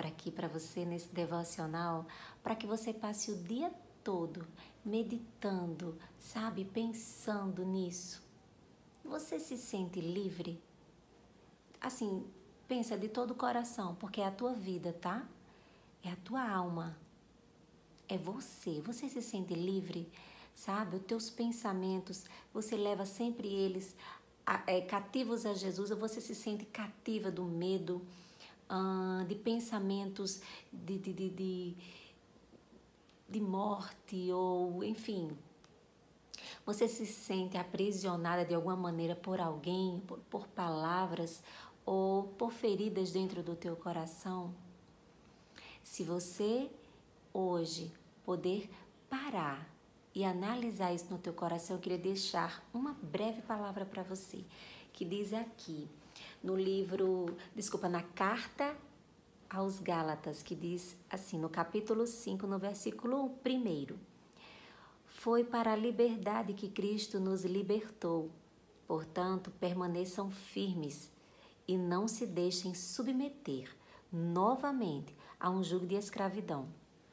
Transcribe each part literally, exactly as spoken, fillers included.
aqui para você nesse devocional, para que você passe o dia todo meditando, sabe, pensando nisso. Você se sente livre? Assim, pensa de todo o coração, porque é a tua vida, tá? É a tua alma. É você. Você se sente livre? Sabe? Os teus pensamentos, você leva sempre eles a, é, cativos a Jesus, ou você se sente cativa do medo, uh, de pensamentos de, de, de, de, de morte, ou enfim. Você se sente aprisionada de alguma maneira por alguém, por, por palavras ou por feridas dentro do teu coração? Se você hoje poder parar e analisar isso no teu coração, eu queria deixar uma breve palavra para você, que diz aqui no livro, desculpa, na carta aos Gálatas, que diz assim, no capítulo cinco, no versículo um: foi para a liberdade que Cristo nos libertou. Portanto, permaneçam firmes e não se deixem submeter novamente a um jugo de escravidão.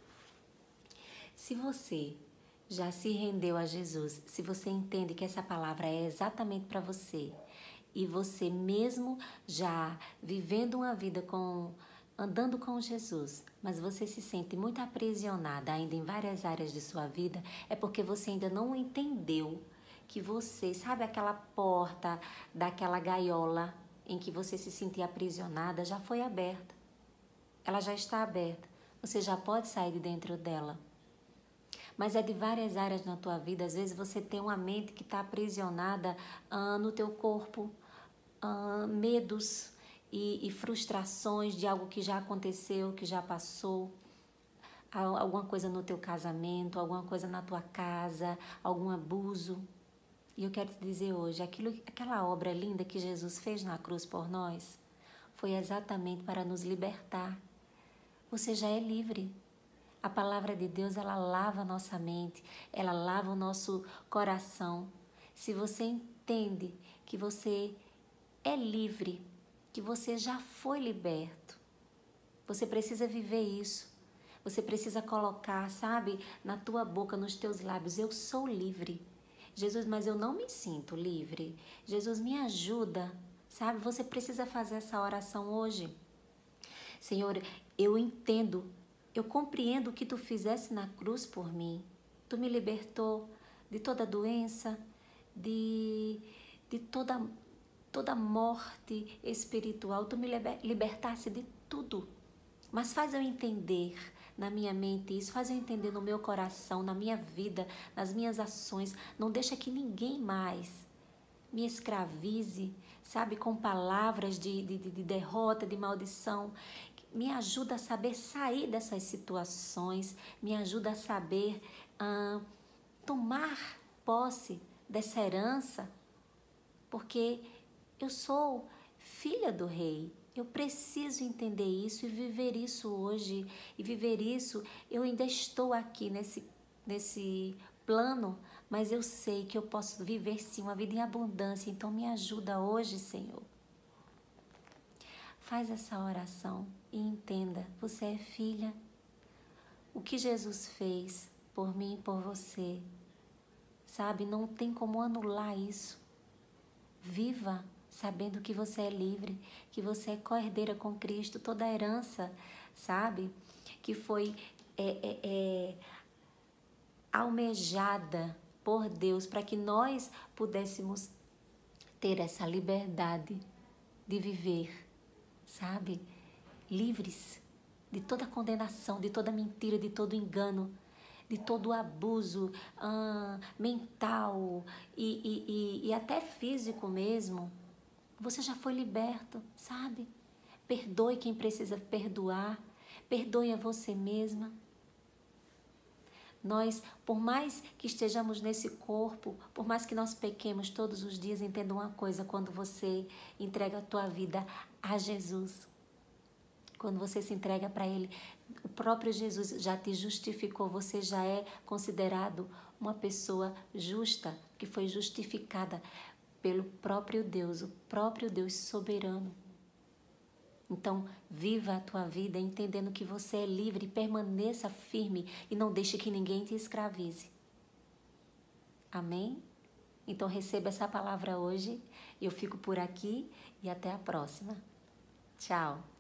Se você já se rendeu a Jesus, se você entende que essa palavra é exatamente para você, e você mesmo já vivendo uma vida com, andando com Jesus, mas você se sente muito aprisionada ainda em várias áreas de sua vida, é porque você ainda não entendeu que você, sabe aquela porta daquela gaiola em que você se sentia aprisionada, já foi aberta. Ela já está aberta. Você já pode sair de dentro dela. Mas é de várias áreas na tua vida. Às vezes você tem uma mente que está aprisionada ah, no teu corpo, ah, medos e, e frustrações de algo que já aconteceu, que já passou. Alguma coisa no teu casamento, alguma coisa na tua casa, algum abuso. E eu quero te dizer hoje, aquilo, aquela obra linda que Jesus fez na cruz por nós, foi exatamente para nos libertar. Você já é livre. A palavra de Deus, ela lava a nossa mente, ela lava o nosso coração. Se você entende que você é livre, que você já foi liberto, você precisa viver isso. Você precisa colocar, sabe, na tua boca, nos teus lábios, eu sou livre. Jesus, mas eu não me sinto livre. Jesus, me ajuda, sabe? Você precisa fazer essa oração hoje. Senhor, eu entendo, eu compreendo o que Tu fizesse na cruz por mim. Tu me libertou de toda doença, de, de toda, toda morte espiritual. Tu me libertasse de tudo. Mas faz eu entender na minha mente isso, faz eu entender no meu coração, na minha vida, nas minhas ações. Não deixa que ninguém mais me escravize, sabe, com palavras de, de, de derrota, de maldição. Me ajuda a saber sair dessas situações, me ajuda a saber ah, tomar posse dessa herança, porque eu sou filha do Rei. Eu preciso entender isso e viver isso hoje. E viver isso, eu ainda estou aqui nesse, nesse plano, mas eu sei que eu posso viver sim uma vida em abundância. Então me ajuda hoje, Senhor. Faz essa oração e entenda, você é filha. O que Jesus fez por mim e por você, sabe, não tem como anular isso. Viva sabendo que você é livre, que você é co-herdeira com Cristo, toda a herança, sabe, que foi é, é, é, almejada por Deus para que nós pudéssemos ter essa liberdade de viver, sabe, livres de toda condenação, de toda mentira, de todo engano, de todo abuso ah, mental e, e, e, e até físico mesmo. Você já foi liberto, sabe? Perdoe quem precisa perdoar, perdoe a você mesma. Nós, por mais que estejamos nesse corpo, por mais que nós pequemos todos os dias, entenda uma coisa, quando você entrega a tua vida a Jesus, quando você se entrega para Ele, o próprio Jesus já te justificou, você já é considerado uma pessoa justa, que foi justificada pelo próprio Deus, o próprio Deus soberano. Então, viva a tua vida entendendo que você é livre, permaneça firme e não deixe que ninguém te escravize. Amém? Então, receba essa palavra hoje. Eu fico por aqui e até a próxima. Tchau!